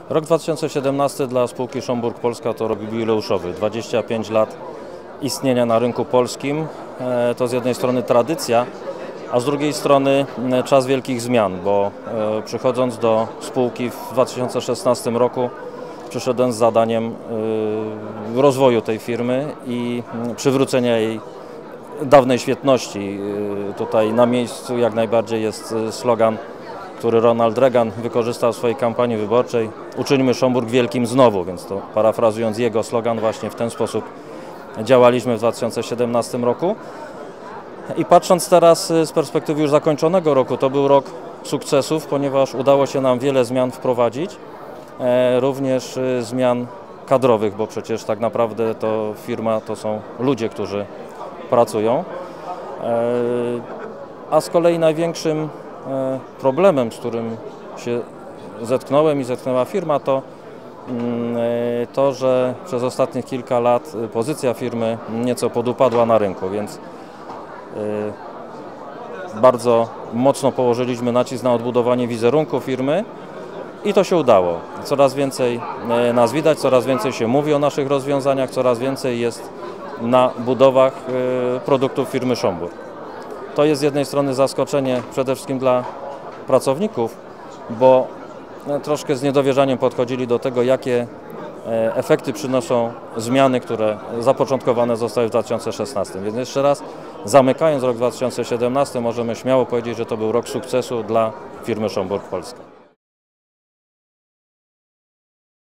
Rok 2017 dla spółki Schomburg Polska to rok jubileuszowy. 25 lat istnienia na rynku polskim. To z jednej strony tradycja, a z drugiej strony czas wielkich zmian, bo przychodząc do spółki w 2016 roku przyszedłem z zadaniem rozwoju tej firmy i przywrócenia jej dawnej świetności. Tutaj na miejscu jak najbardziej jest slogan, który Ronald Reagan wykorzystał w swojej kampanii wyborczej: uczyńmy Schomburg wielkim znowu, więc to parafrazując jego slogan, właśnie w ten sposób działaliśmy w 2017 roku. I patrząc teraz z perspektywy już zakończonego roku, to był rok sukcesów, ponieważ udało się nam wiele zmian wprowadzić, również zmian kadrowych, bo przecież tak naprawdę to firma to są ludzie, którzy pracują. A z kolei największym problemem, z którym się zetknąłem i zetknęła firma, to, że przez ostatnich kilka lat pozycja firmy nieco podupadła na rynku, więc bardzo mocno położyliśmy nacisk na odbudowanie wizerunku firmy i to się udało. Coraz więcej nas widać, coraz więcej się mówi o naszych rozwiązaniach, coraz więcej jest na budowach produktów firmy Schomburg. To jest z jednej strony zaskoczenie przede wszystkim dla pracowników, bo troszkę z niedowierzaniem podchodzili do tego, jakie efekty przynoszą zmiany, które zapoczątkowane zostały w 2016. Więc jeszcze raz, zamykając rok 2017, możemy śmiało powiedzieć, że to był rok sukcesu dla firmy Schomburg Polska.